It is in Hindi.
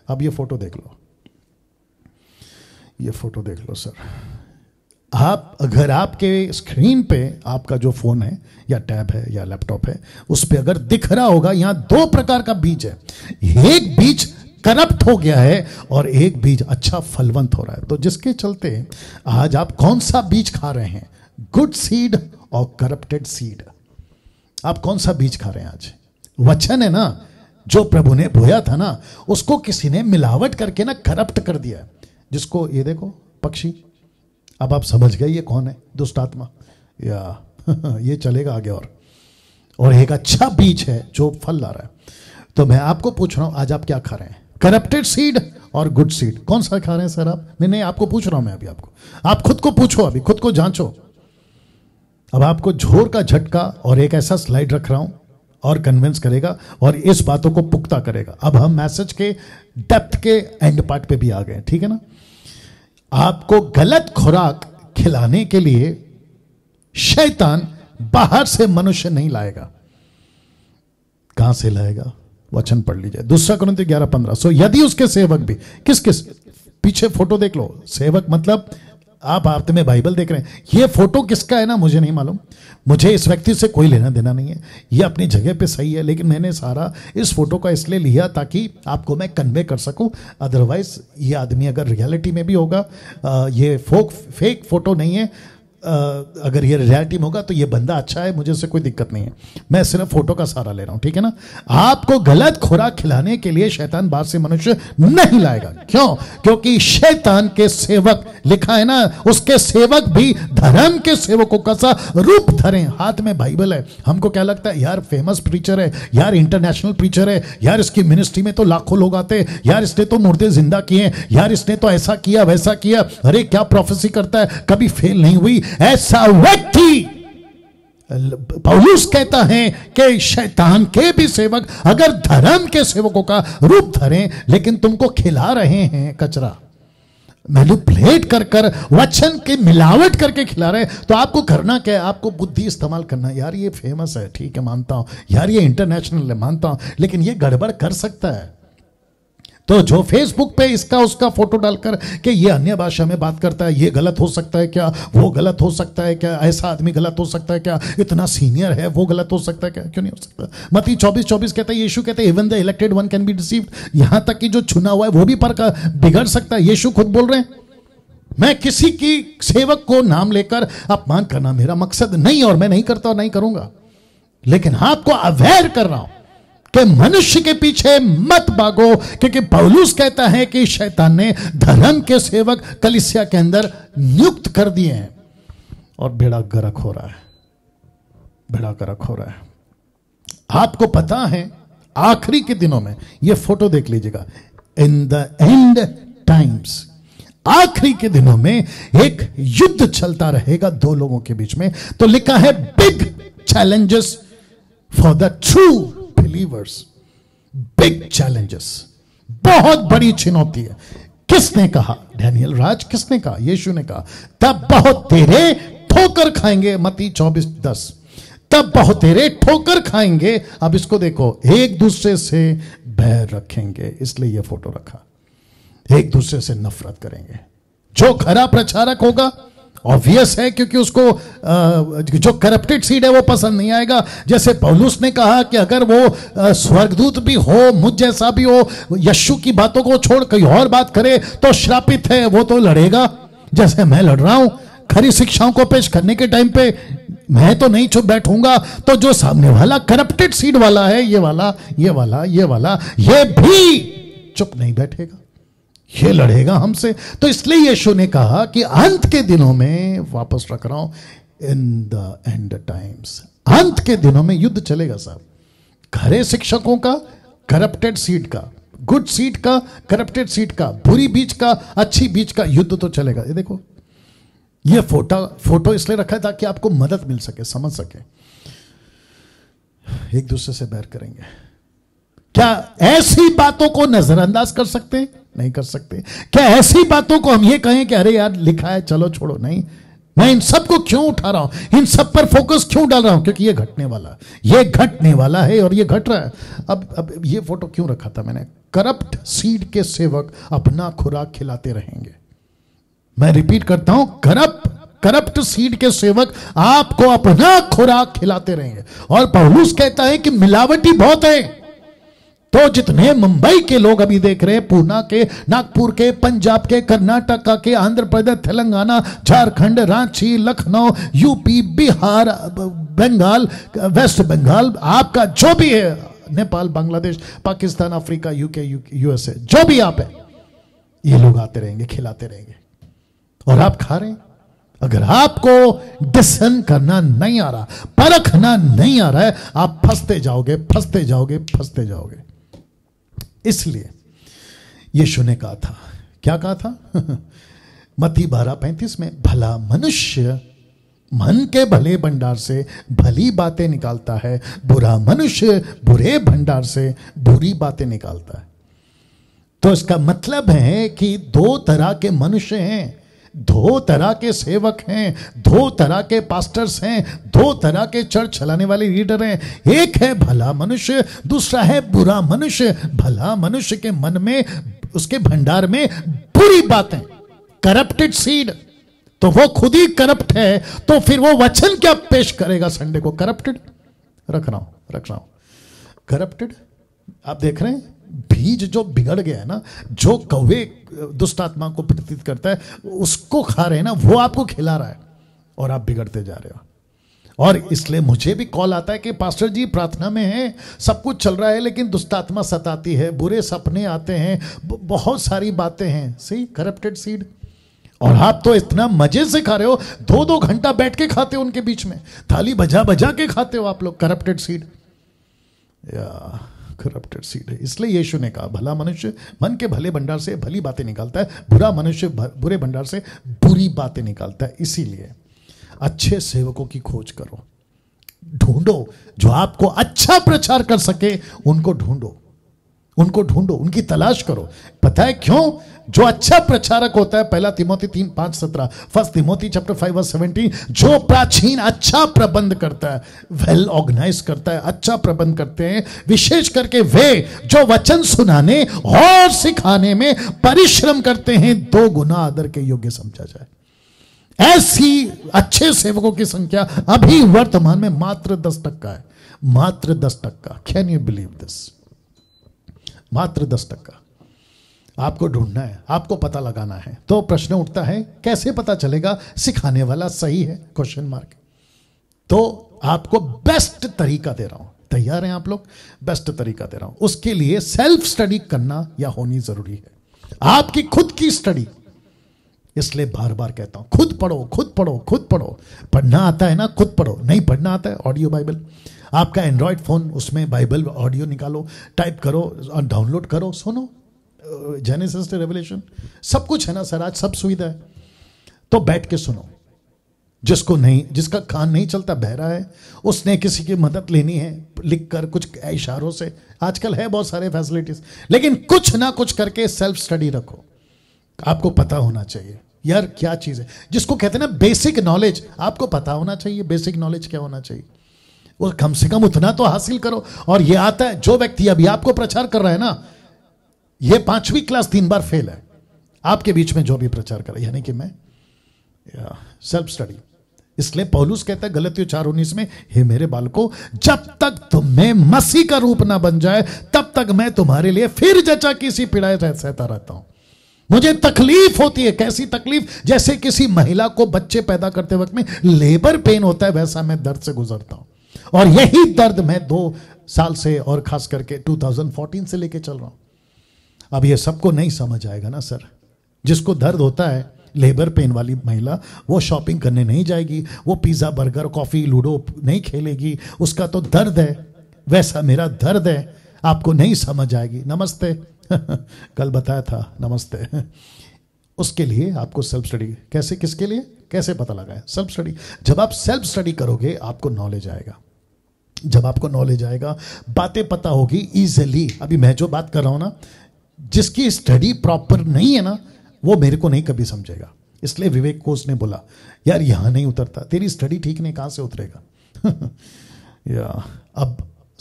अब ये फोटो देख लो, ये फोटो देख लो सर। आप अगर आपके स्क्रीन पे आपका जो फोन है या टैब है या लैपटॉप है, उस पे अगर दिख रहा होगा, यहां दो प्रकार का बीज है। एक बीज करप्ट हो गया है और एक बीज अच्छा फलवंत हो रहा है। तो जिसके चलते आज आप कौन सा बीज खा रहे हैं, गुड सीड और करप्टेड सीड? आप कौन सा बीज खा रहे हैं आज? वचन है ना, जो प्रभु ने बोया था ना, उसको किसी ने मिलावट करके ना करप्ट कर दिया। जिसको ये देखो पक्षी, अब आप समझ गए ये कौन है, दुष्ट आत्मा या ये चलेगा आगे। और एक अच्छा बीज है जो फल ला रहा है। तो मैं आपको पूछ रहा हूं आज आप क्या खा रहे हैं, करप्टेड सीड और गुड सीड? कौन सा खा रहे हैं सर आप? नहीं, आपको पूछ रहा हूं मैं अभी आपको। आप खुद को पूछो, अभी खुद को जांचो। अब आपको झोर का झटका और एक ऐसा स्लाइड रख रहा हूं और कन्विंस करेगा और इस बातों को पुख्ता करेगा। अब हम मैसेज के डेप्थ के एंड पार्ट पे भी आ गए, ठीक है ना। आपको गलत खुराक खिलाने के लिए शैतान बाहर से मनुष्य नहीं लाएगा। कहां से लाएगा? वचन पढ़ लीजिए, 2 कुरिन्थियों 11:15। सो यदि उसके सेवक भी, किस किस, पीछे फोटो देख लो। सेवक मतलब आप हफ्ते में बाइबल देख रहे हैं, ये फोटो किसका है ना मुझे नहीं मालूम, मुझे इस व्यक्ति से कोई लेना देना नहीं है, ये अपनी जगह पे सही है, लेकिन मैंने सारा इस फोटो का इसलिए लिया ताकि आपको मैं कन्वे कर सकूं। अदरवाइज ये आदमी अगर रियलिटी में भी होगा, ये फेक फोटो नहीं है, अगर ये रियलिटी में होगा तो ये बंदा अच्छा है, मुझे उससे कोई दिक्कत नहीं है, मैं सिर्फ फोटो का सहारा ले रहा हूं, ठीक है ना। आपको गलत खुराक खिलाने के लिए शैतान बाहर से मनुष्य नहीं लाएगा। क्यों? क्योंकि शैतान के सेवक, लिखा है ना, उसके सेवक भी धर्म के सेवकों का सा रूप धरें। हाथ में बाइबल है, हमको क्या लगता है यार फेमस प्रीचर है, यार इंटरनेशनल प्रीचर है, यार इसकी मिनिस्ट्री में तो लाखों लोग आते, यार इसने तो मुर्दे जिंदा किए, यार इसने तो ऐसा किया वैसा किया, अरे क्या प्रोफेसी करता है, कभी फेल नहीं हुई। ऐसा व्यक्ति, पौलुस कहता है कि शैतान के भी सेवक अगर धर्म के सेवकों का रूप धरें, लेकिन तुमको खिला रहे हैं कचरा, मैनिपुलेट कर कर वचन की मिलावट करके खिला रहे, तो आपको करना क्या है? आपको बुद्धि इस्तेमाल करना है। यार ये फेमस है, ठीक है मानता हूं, यार ये इंटरनेशनल है मानता हूं, लेकिन ये गड़बड़ कर सकता है। तो जो फेसबुक पे इसका उसका फोटो डालकर कि ये अन्य भाषा में बात करता है, ये गलत हो सकता है क्या, वो गलत हो सकता है क्या, ऐसा आदमी गलत हो सकता है क्या, इतना सीनियर है वो गलत हो सकता है क्या? क्यों नहीं हो सकता? मत्ती 24:24 कहता है, यीशु कहते हैं even the elected one can be deceived. यहां तक कि जो चुना हुआ है वो भी पर बिगड़ सकता है। यीशु खुद बोल रहे हैं, मैं किसी की सेवक को नाम लेकर अपमान करना मेरा मकसद नहीं, और मैं नहीं करता और नहीं करूंगा, लेकिन आपको अवेयर कर रहा हूं कि मनुष्य के पीछे मत भागो, क्योंकि पौलुस कहता है कि शैतान ने धर्म के सेवक कलीसिया के अंदर नियुक्त कर दिए हैं और बेड़ा गर्क हो रहा है, बेड़ा गर्क हो रहा है। आपको पता है आखिरी के दिनों में, ये फोटो देख लीजिएगा, इन द एंड टाइम्स, आखिरी के दिनों में एक युद्ध चलता रहेगा दो लोगों के बीच में। तो लिखा है big challenges for the true believers, big challenges, बहुत बड़ी चुनौती है। किसने कहा? डैनियल राज। किसने कहा? यीशु ने कहा, तब बहुत तेरे ठोकर खाएंगे, मत्ती 24:10, तब बहुत तेरे ठोकर खाएंगे। अब इसको देखो, एक दूसरे से बैर रखेंगे, इसलिए यह फोटो रखा, एक दूसरे से नफरत करेंगे। जो खरा प्रचारक होगा ऑब्वियस है, क्योंकि उसको जो करप्टेड सीड है वो पसंद नहीं आएगा। जैसे पौलुस ने कहा कि अगर वो स्वर्गदूत भी हो, मुझ जैसा भी हो, यीशु की बातों को छोड़ कोई और बात करे तो श्रापित है, वो तो लड़ेगा जैसे मैं लड़ रहा हूं। खरी शिक्षाओं को पेश करने के टाइम पे मैं तो नहीं चुप बैठूंगा, तो जो सामने वाला करप्टेड सीड वाला है, ये वाला ये वाला ये वाला, ये भी चुप नहीं बैठेगा, ये लड़ेगा हमसे। तो इसलिए यीशु ने कहा कि अंत के दिनों में, वापस रख रहा हूं, इन द एंड टाइम्स, अंत के दिनों में युद्ध चलेगा साहब। खरे शिक्षकों का, करप्टेड सीड का, गुड सीड का, करप्टेड सीड का, बुरी बीज का, अच्छी बीज का युद्ध तो चलेगा। ये देखो, ये फोटो इसलिए रखा है ताकि आपको मदद मिल सके, समझ सके। एक दूसरे से बैर करेंगे। क्या ऐसी बातों को नजरअंदाज कर सकते हैं? नहीं कर सकते। क्या ऐसी बातों को हम ये कहें कि अरे यार लिखा है चलो छोड़ो? नहीं। मैं इन सब को क्यों उठा रहा हूं, इन सब पर फोकस क्यों डाल रहा हूं? क्योंकि ये घटने वाला है और ये घट रहा है। अब ये फोटो क्यों रखा था मैंने? करप्ट सीड के सेवक अपना खुराक खिलाते रहेंगे। मैं रिपीट करता हूं, करप्ट सीड के सेवक आपको अपना खुराक खिलाते रहेंगे। और पौलुस कहता है कि मिलावटी बहुत है। तो जितने मुंबई के लोग अभी देख रहे हैं, पूना के, नागपुर के, पंजाब के, कर्नाटका के, आंध्र प्रदेश, तेलंगाना, झारखंड, रांची, लखनऊ, यूपी, बिहार, बंगाल, वेस्ट बंगाल, आपका जो भी है, Nepal, Bangladesh, Pakistan, Africa, UK, USA, जो भी आप है, ये लोग आते रहेंगे, खिलाते रहेंगे और आप खा रहे हैं। अगर आपको डिसन करना नहीं आ रहा, परखना नहीं आ रहा है, आप फंसते जाओगे, फंसते जाओगे, फंसते जाओगे। इसलिए यीशु ने कहा था, क्या कहा था? मत्ती 12:35 में, भला मनुष्य मन के भले भंडार से भली बातें निकालता है, बुरा मनुष्य बुरे भंडार से बुरी बातें निकालता है। तो इसका मतलब है कि दो तरह के मनुष्य हैं, दो तरह के सेवक हैं, दो तरह के पास्टर्स हैं, दो तरह के चर्च चलाने वाले लीडर हैं। एक है भला मनुष्य, दूसरा है बुरा मनुष्य। भला मनुष्य के मन में, उसके भंडार में बुरी बातें, करप्टेड सीड, तो वो खुद ही करप्ट है, तो फिर वो वचन क्या पेश करेगा संडे को? करप्टेड। रख रहा हूं करप्टेड। आप देख रहे हैं, बीज जो बिगड़ गया है ना, जो कौवे दुष्ट आत्मा को प्रतीत करता है, उसको खा रहे हैं ना, वो आपको खिला रहा है और आप बिगड़ते जा रहे हो। और इसलिए मुझे भी कॉल आता है कि पास्टर जी प्रार्थना में है, सब कुछ चल रहा है, लेकिन दुष्ट आत्मा सताती है, बुरे सपने आते हैं, बहुत सारी बातें हैं। See corrupted seed. और आप तो इतना मजे से खा रहे हो, 2-2 घंटा बैठ के खाते हो उनके बीच में, थाली बजा बजा के खाते हो आप लोग। करप्टेड सीड या करप्टेड सीड है। इसलिए यीशु ने कहा, भला मनुष्य मन के भले भंडार से भली बातें निकालता है, बुरा मनुष्य बुरे भंडार से बुरी बातें निकालता है। इसीलिए अच्छे सेवकों की खोज करो, ढूंढो, जो आपको अच्छा प्रचार कर सके, उनको ढूंढो, उनकी तलाश करो। पता है क्यों? जो अच्छा प्रचारक होता है, 1 तिमोथी 3:5-17, 1 तिमोथी चैप्टर 5:17, जो प्राचीन अच्छा प्रबंध करता है, वेल ऑर्गेनाइज करता है, अच्छा प्रबंध करते हैं, विशेष करके वे जो वचन सुनाने और सिखाने में परिश्रम करते हैं, 2 गुना आदर के योग्य समझा जाए। ऐसी अच्छे सेवकों की संख्या अभी वर्तमान में मात्र 10% है, मात्र 10%। Can you believe this? मात्र 10%। आपको ढूंढना है, आपको पता लगाना है। तो प्रश्न उठता है, कैसे पता चलेगा सिखाने वाला सही है? Question mark. तो आपको बेस्ट तरीका दे रहा हूं, तैयार हैं आप लोग? बेस्ट तरीका दे रहा हूं। उसके लिए सेल्फ स्टडी करना या होनी जरूरी है, आपकी खुद की स्टडी। इसलिए बार बार कहता हूं, खुद पढ़ो, खुद पढ़ो, खुद पढ़ो। पढ़ना आता है ना, खुद पढ़ो। नहीं पढ़ना आता है, ऑडियो बाइबल, आपका एंड्रॉयड फोन, उसमें बाइबल ऑडियो निकालो, टाइप करो और डाउनलोड करो, सुनो। जेनेसिस से रेवलेशन सब कुछ है ना सर, आज सब सुविधा है। तो बैठ के सुनो। जिसको नहीं, जिसका कान नहीं चलता, बहरा है, उसने किसी की मदद लेनी है, लिखकर कुछ इशारों से, आजकल है बहुत सारे फैसिलिटीज, लेकिन कुछ ना कुछ करके सेल्फ स्टडी रखो। आपको पता होना चाहिए यार क्या चीज है, जिसको कहते हैं ना बेसिक नॉलेज, आपको पता होना चाहिए बेसिक नॉलेज क्या होना चाहिए, वो कम से कम उतना तो हासिल करो। और ये आता है, जो व्यक्ति अभी आपको प्रचार कर रहा है ना, ये 5वीं क्लास 3 बार फेल है आपके बीच में, जो भी प्रचार कर रहा है, यानी कि मैं सेल्फ स्टडी। इसलिए पौलुस कहता है गलतियों 4:19 में, हे मेरे बालकों, जब तक तुम्हें मसीह का रूप ना बन जाए, तब तक मैं तुम्हारे लिए फिर जचा की सी पीड़ाएं सहता रहता हूं। मुझे तकलीफ होती है। कैसी तकलीफ? जैसे किसी महिला को बच्चे पैदा करते वक्त में लेबर पेन होता है, वैसा मैं दर्द से गुजरता हूं। और यही दर्द मैं 2 साल से, और खास करके 2014 से लेके चल रहा हूं। अब ये सबको नहीं समझ आएगा ना सर। जिसको दर्द होता है, लेबर पेन वाली महिला, वो शॉपिंग करने नहीं जाएगी, वो पिज्जा, बर्गर, कॉफी, लूडो नहीं खेलेगी, उसका तो दर्द है। वैसा मेरा दर्द है, आपको नहीं समझ आएगी। नमस्ते कल बताया था, नमस्ते। उसके लिए आपको सेल्फ स्टडी, कैसे, किसके लिए, कैसे पता लगाए? Self study. जब आप सेल्फ स्टडी करोगे, आपको नॉलेज आएगा। जब आपको नॉलेज आएगा, बातें पता होगी इजीली। अभी मैं जो बात कर रहा हूं ना, जिसकी स्टडी प्रॉपर नहीं है ना, वो मेरे को नहीं कभी समझेगा। इसलिए विवेक कोच ने बोला, यार यहां नहीं उतरता, तेरी स्टडी ठीक नहीं, कहां से उतरेगा? या अब